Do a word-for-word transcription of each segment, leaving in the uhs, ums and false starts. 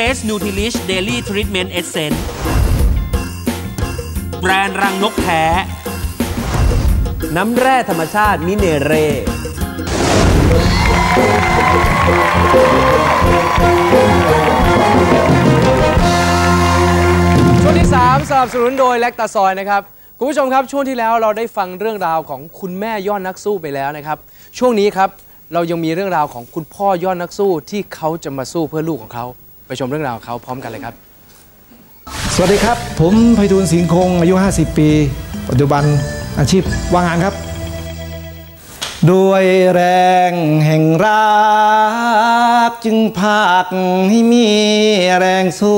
ส Nutrilite Daily Treatment Essence แบรนด์รังนกแท้น้ำแร่ธรรมชาติมิเนเร่ช่วงที่สามสนับสนุนโดยแลคตาซอยนะครับคุณผู้ชมครับช่วงที่แล้วเราได้ฟังเรื่องราวของคุณแม่ยอดนักสู้ไปแล้วนะครับช่วงนี้ครับเรายังมีเรื่องราวของคุณพ่อยอดนักสู้ที่เขาจะมาสู้เพื่อลูกของเขาไปชมเรื่องราวของเขาพร้อมกันเลยครับสวัสดีครับผมไพฑูรย์สิงห์คงอายุห้าสิบปีปัจจุบันอาชีพว่างงานครับด้วยแรงแห่งรักจึงพากให้มีแรงสู้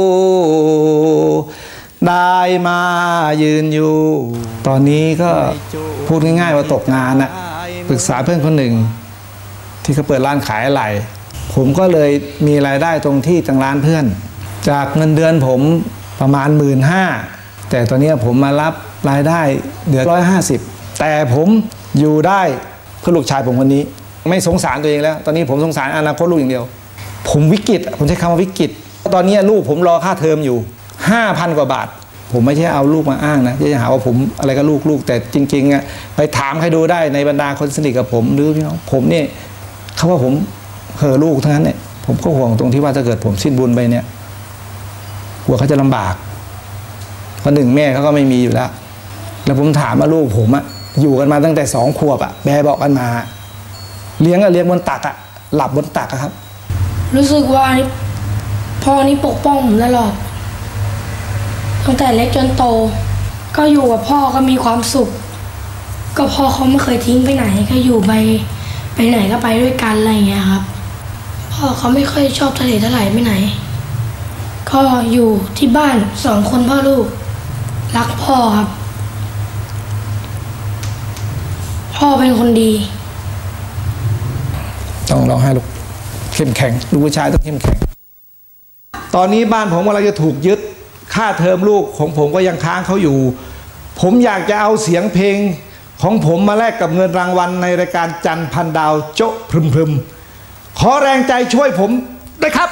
ได้มายืนอยู่ตอนนี้ก็พูดง่ายๆว่าตกงานนะปรึกษาเพื่อนคนหนึ่งที่เขาเปิดร้านขายอะไหล่ผมก็เลยมีรายได้ตรงที่ทางร้านเพื่อนจากเงินเดือนผมประมาณหมื่นห้าแต่ตอนนี้ผมมารับรายได้เดือนร้อยห้าสิบแต่ผมอยู่ได้เพื่อลูกชายผมคนนี้ไม่สงสารตัวเองแล้วตอนนี้ผมสงสารอนาคตลูกอย่างเดียวผมวิกฤตผมใช้คำว่าวิกฤตตอนนี้ลูกผมรอค่าเทอมอยู่ ห้าพัน กว่าบาทผมไม่ใช่เอาลูกมาอ้างนะจะหาว่าผมอะไรกับลูกลูกแต่จริงๆอ่ะไปถามใครดูได้ในบรรดาคนสนิทกับผมหรือพี่น้องผมเนี่ยเขาว่าผมเห่อลูกทั้งนั้นเนี่ยผมก็ห่วงตรงที่ว่าถ้าเกิดผมสิ้นบุญไปเนี่ยกลัวเขาจะลำบากเพราะหนึ่งแม่เขาก็ไม่มีอยู่แล้วแล้วผมถามว่าลูกผมอะอยู่กันมาตั้งแต่สองขวบอะแบเบาะกันมาเลี้ยงอะเลี้ยงบนตักอะหลับบนตักอะครับรู้สึกว่าพ่อนี่ปกป้องผมตลอดตั้งแต่เล็กจนโตก็อยู่กับพ่อก็มีความสุขก็พ่อเขาไม่เคยทิ้งไปไหนก็อยู่ไปไปไหนก็ไปด้วยกันอะไรอย่างเงี้ยครับพ่อเขาไม่ค่อยชอบทะเลเท่าไหร่ไปไหนก็อยู่ที่บ้านสองคนพ่อลูกรักพ่อครับพ่อเป็นคนดีต้องร้องไห้ลูกเข้มแข็งลูกผู้ชายต้องเข้มแข็งตอนนี้บ้านผมกำลังจะถูกยึดค่าเทอมลูกของผมก็ยังค้างเขาอยู่ผมอยากจะเอาเสียงเพลงของผมมาแลกกับเงินรางวัลในรายการจันทร์พันดาวโจ๊ะพรึมพรึมขอแรงใจช่วยผมได้ครับ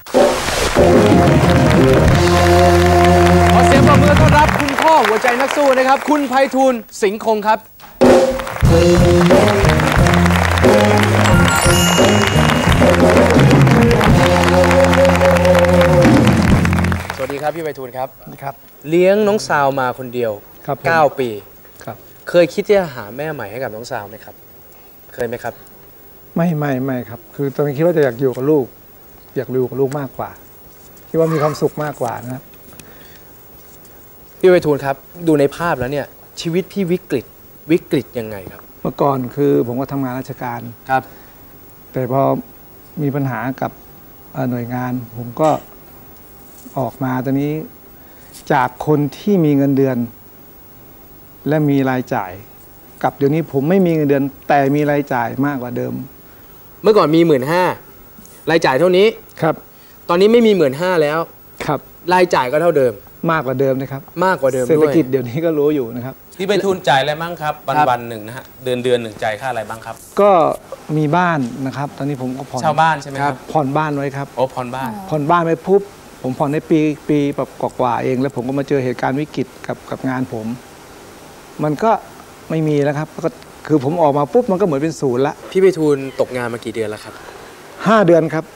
ขอเสียงปรบมือต้อนรับคุณพ่อหัวใจนักสู้นะครับคุณไพฑูรย์สิงห์คงครับสวัสดีครับพี่ไพฑูรย์ครับครับเลี้ยงน้องซาวมาคนเดียวครับเก้าปีครับเคยคิดที่จะหาแม่ใหม่ให้กับน้องซาวไหมครับเคยไหมครับไม่ไม่ไม่ครับคือตอนนี้คิดว่าจะอยากอยู่กับลูกอยากอยู่กับลูกมากกว่าคิดว่ามีความสุขมากกว่านะครับพี่ไพฑูรย์ครับดูในภาพแล้วเนี่ยชีวิตพี่วิกฤตวิกฤตยังไงครับเมื่อก่อนคือผมก็ทำงานราชการครับแต่พอมีปัญหากับหน่วยงานผมก็ออกมาตอนนี้จากคนที่มีเงินเดือนและมีรายจ่ายกับเดี๋ยวนี้ผมไม่มีเงินเดือนแต่มีรายจ่ายมากกว่าเดิมเมื่อก่อนมีหมื่นห้ารายจ่ายเท่านี้ครับตอนนี้ไม่มีหมื่นห้าแล้วครับรายจ่ายก็เท่าเดิมมากกว่าเดิมนะครับมากกว่าเดิมด้วยเศรษฐกิจเดี๋ยวนี้ก็รู้อยู่นะครับพี่ไพฑูรย์จ่ายอะไรบ้างครับวันวันหนึ่งนะฮะเดือนเดือนหนึ่งจ่ายค่าอะไรบ้างครับก็มีบ้านนะครับตอนนี้ผมก็ผ่อนเช่าบ้านใช่ไหมครับผ่อนบ้านไว้ครับโอ้ผ่อนบ้านผ่อนบ้านไว้ปุ๊บผมผ่อนในปีปีแบบกว่าเองแล้วผมก็มาเจอเหตุการณ์วิกฤตกับกับงานผมมันก็ไม่มีแล้วครับก็คือผมออกมาปุ๊บมันก็เหมือนเป็นศูนย์ละพี่ไพฑูรย์ตกงานมากี่เดือนแล้วครับห้าเดือนครับ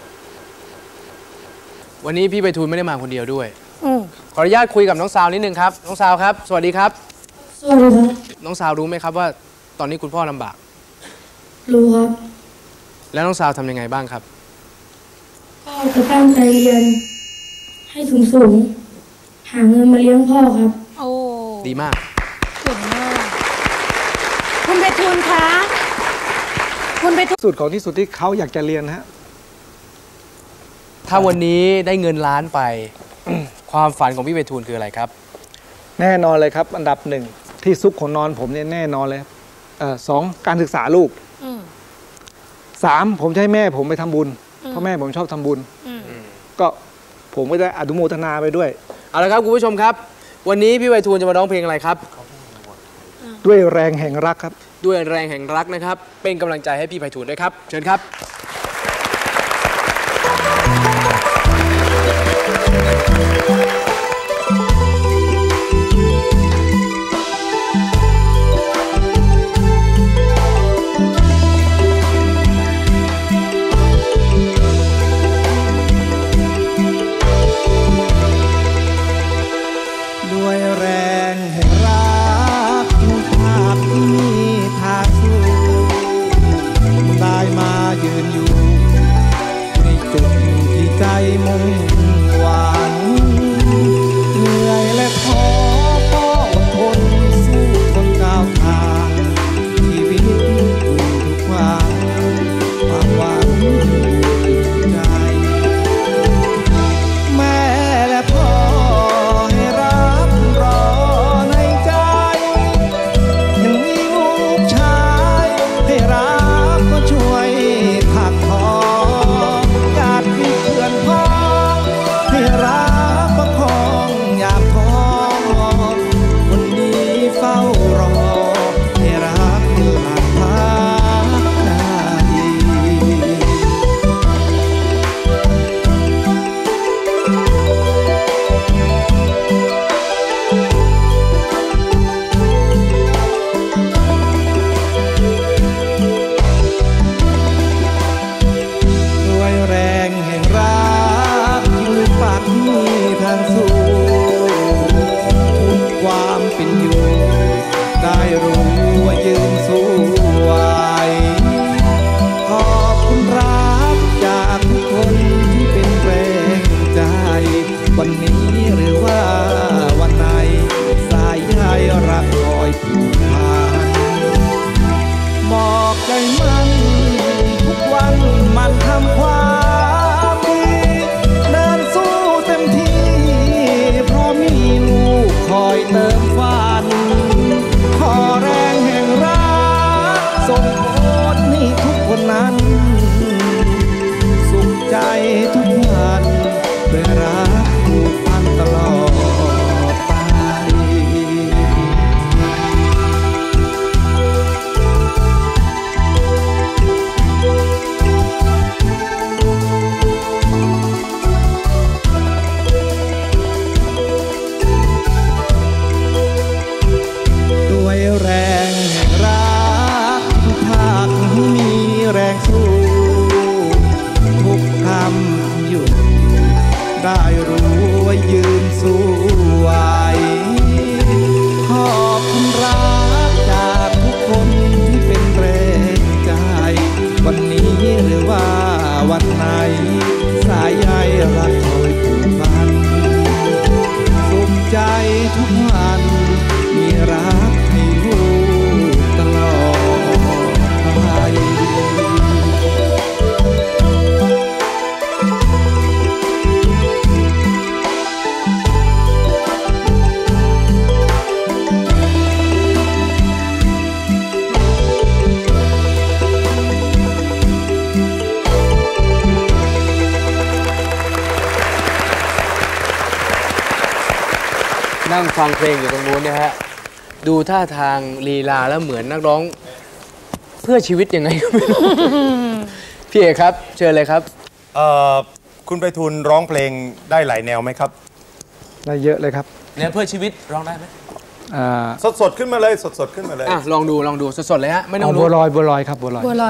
วันนี้พี่ไพฑูรย์ไม่ได้มาคนเดียวด้วยขออนุญาตคุยกับน้องซาวนิดนึงครับน้องซาวครับสวัสดีครับสวัสดีครับน้องซาวรู้ไหมครับว่าตอนนี้คุณพ่อลำบากรู้ครับแล้วน้องซาวทำยังไงบ้างครับพ่อจะตั้งใจเรียนให้สูงสูงหาเงินมาเลี้ยงพ่อครับโอ้ดีมากเก่งมากคุณไพฑูรย์คะคุณไพฑูรย์สุดของที่สุดที่เขาอยากจะเรียนฮะถ้าวันนี้ได้เงินล้านไป ความฝันของพี่ไพฑูรย์คืออะไรครับแน่นอนเลยครับอันดับหนึ่งที่ซุกของนอนผมเนี่ยแน่นอนเลยสองการศึกษาลูกสามผมจะให้แม่ผมไปทำบุญเพราะแม่ผมชอบทำบุญก็ผมก็จะอนุโมทนาไปด้วยเอาละครับคุณผู้ชมครับวันนี้พี่ไพฑูรย์จะมาร้องเพลงอะไรครับด้วยแรงแห่งรักครับด้วยแรงแห่งรักนะครับเป็นกำลังใจให้พี่ไพฑูรย์ด้วยครับเชิญครับด้วยแรงแห่งรักทุกภาพที่มีทางสู้ได้มายืนอยู่ในจุดที่ใจมุ่งหวังเหนื่อยและท้อก็อดทนสู้ทนก้าวทางชีวิตทุกวันความหวังอยู่ใจแม่และพ่อให้รักรอในใจยังมีลูกชายให้รักก็ช่วยถักทอญาติพี่เพื่อนพ้องให้รักประคองอยากท้อคนดีเฝ้ารอให้รักหลักพักได้ ด้วยแรงแห่งรักยืนปักมีทางสู้ทุกความเป็นอยู่ได้รู้ว่ายืนสู้ไหวขอบคุณรักจากทุกคนที่เป็นแรงใจวันนี้หรือว่าวันไหนสายใยรักคอยผูกพันบอกใจมันทุกวันมันทำความดีเดินสู้เต็มที่เพราะมีลูกคอยเติมฝันขอแรงแห่งรักส่งผลให้ทุกคนนั้นสุขใจทุกวันด้วยรักผูกพันตลอดไป ด้วยแรงแห่งรักทุกภาคมีแรงสู้ทุกคำหยุดได้รู้ว่ายืนสู้ไหวขอบคุณรักจากทุกคนที่เป็นแรงใจวันนี้หรือว่าวันไหนสายใยรักคอยผูกพันสุขใจทุกวันมีรักให้ลูกตลอดไปนั่งฟังเพลงอยู่ตรงนู้นนะฮะดูท่าทางลีลาแล้วเหมือนนักร้องเพื่อชีวิตยังไงก็ไม่รู้ พี่เอกครับเชิญเลยครับเอ่อคุณไปทูลร้องเพลงได้หลายแนวไหมครับได้เยอะเลยครับเนี่ยเพื่อชีวิตร้องได้ไหมอ่าสดสดๆขึ้นมาเลยสดสดๆขึ้นมาเลยอ่ะลองดูลองดูสดๆเลยฮะไม่ต้อเอางบัวรู้ลอยบัวลอยครับบัวลอยบัวลอย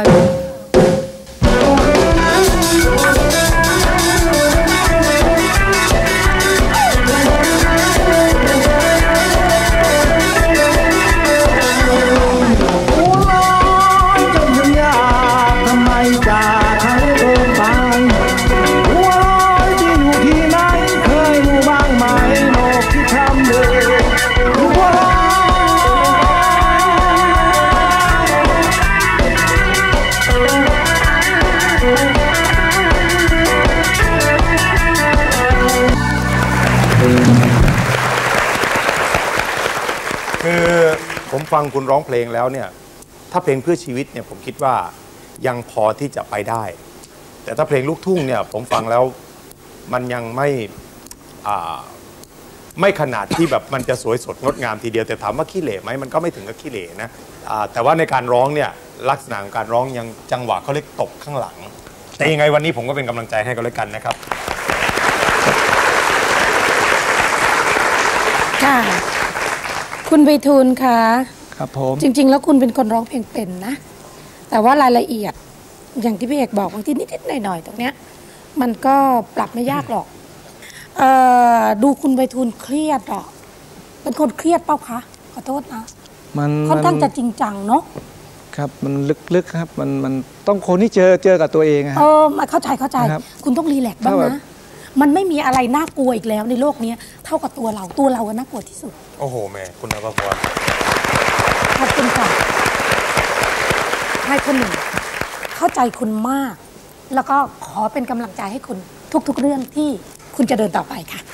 ทำไมจากให้เดินไปหัวลอยที่อยู่ที่ไหนเคยรู้บ้างไหมโลกที่ทำเลยหัวลอยคือผมฟังคุณร้องเพลงแล้วเนี่ยถ้าเพลงเพื่อชีวิตเนี่ยผมคิดว่ายังพอที่จะไปได้ แต่ถ้าเพลงลูกทุ่งเนี่ยผมฟังแล้วมันยังไม่อ่าไม่ขนาดที่แบบมันจะสวยสดงดงามทีเดียวแต่ถามว่าขี้เหร่ไหมมันก็ไม่ถึงกับขี้เหร่นะอ่าแต่ว่าในการร้องเนี่ยลักษณะของการร้องยังจังหวะเขาเรียกตกข้างหลัง แต่ยังไงวันนี้ผมก็เป็นกำลังใจให้กันแล้วกันนะครับค่ะคุณไพฑูรย์คะครับผมจริง ๆ แล้วคุณเป็นคนร้องเพลงเป็นนะ แต่ว่ารายละเอียดอย่างที่พี่เอกบอกบางทีนิดๆหน่อยๆตรงเนี้ยมันก็ปรับไม่ยากหรอกเอ่อดูคุณไพฑูรย์เครียดอ่ะเป็นคนเครียดเปล่าคะขอโทษนะมันค่อนข้างมัจะจริงจังเนาะครับมันลึกๆครับมันมันต้องคนที่เจอเจอกับตัวเองอะคเอรับอมาเข้าใจเข้าใจครับคุณต้องรีแลกซ์บ้างถ้าแบนะบมันไม่มีอะไรน่ากลัวอีกแล้วในโลกนี้เท่ากับตัวเราตัวเราอะน่ากลัวที่สุดโอ้โหแม่คุณนภพรขอบคุณค่ะให้คนหนึ่งเข้าใจคุณมาก แล้วก็ขอเป็นกำลังใจให้คุณทุกๆเรื่องที่คุณจะเดินต่อไปค่ะ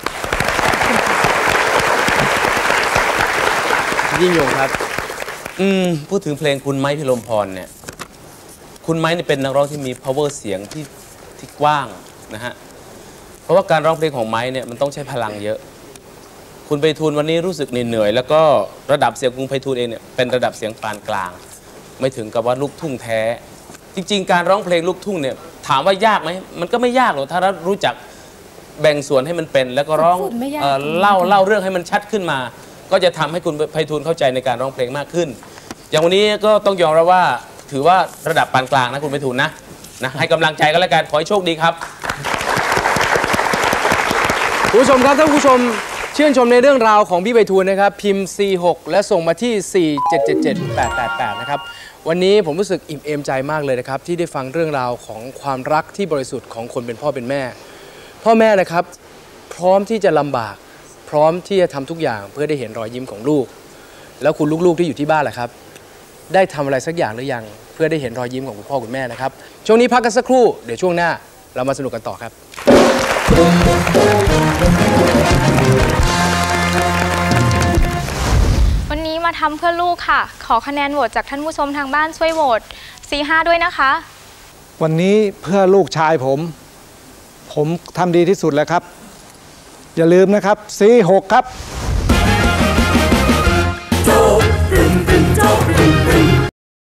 ยิ่งยงครับอืมพูดถึงเพลงคุณไม้พิรมพรเนี่ยคุณไม้เนี่ยเป็นนักร้องที่มี power เสียงที่ที่กว้างนะฮะเพราะว่าการร้องเพลงของไม้เนี่ยมันต้องใช้พลังเยอะคุณไพฑูรย์วันนี้รู้สึกเหนื่อยแล้วก็ระดับเสียงคุณไพฑูรย์เองเนี่ยเป็นระดับเสียงปานกลาง ไม่ถึงกับว่าลูกทุ่งแท้ จริง ๆ การร้องเพลงลูกทุ่งเนี่ยถามว่ายากไหมมันก็ไม่ยากหรอกถ้าเรารู้จักแบ่งส่วนให้มันเป็น แล้วก็ร้องฝึกฝนไม่ยากเอ่อเล่าเล่าเรื่องให้มันชัดขึ้นมา ก็จะทำให้คุณไพฑูรย์เข้าใจในการร้องเพลงมากขึ้น อย่างวันนี้ก็ต้องยอมรับว่าถือว่าระดับปานกลางนะคุณไพฑูรย์นะนะให้กำลังใจกันแล้วกันขอให้โชคดีครับคุณผู้ชมครับถ้าคุณผู้ชมชื่นชมในเรื่องราวของพี่ไพฑูรย์นะครับพิมพ์ ซี หก และส่งมาที่ สี่ เจ็ด เจ็ด เจ็ด แปด แปด แปด นะครับวันนี้ผมรู้สึกอิ่มเอมใจมากเลยนะครับที่ได้ฟังเรื่องราวของความรักที่บริสุทธิ์ของคนเป็นพ่อเป็นแม่ พ่อแม่นะครับพร้อมที่จะลำบากพร้อมที่จะทำทุกอย่างเพื่อได้เห็นรอยยิ้มของลูก แล้วคุณลูกๆที่อยู่ที่บ้านล่ะครับได้ทำอะไรสักอย่างหรือยังเพื่อได้เห็นรอยยิ้มของคุณพ่อคุณแม่นะครับช่วงนี้พักกันสักครู่เดี๋ยวช่วงหน้าเรามาสนุกกันต่อครับวันนี้มาทำเพื่อลูกค่ะ ขอคะแนนโหวตจากท่านผู้ชมทางบ้านช่วยโหวต ซี ห้า ด้วยนะคะวันนี้เพื่อลูกชายผม ผมทำดีที่สุดแล้วครับ อย่าลืมนะครับ ซี หก ครับ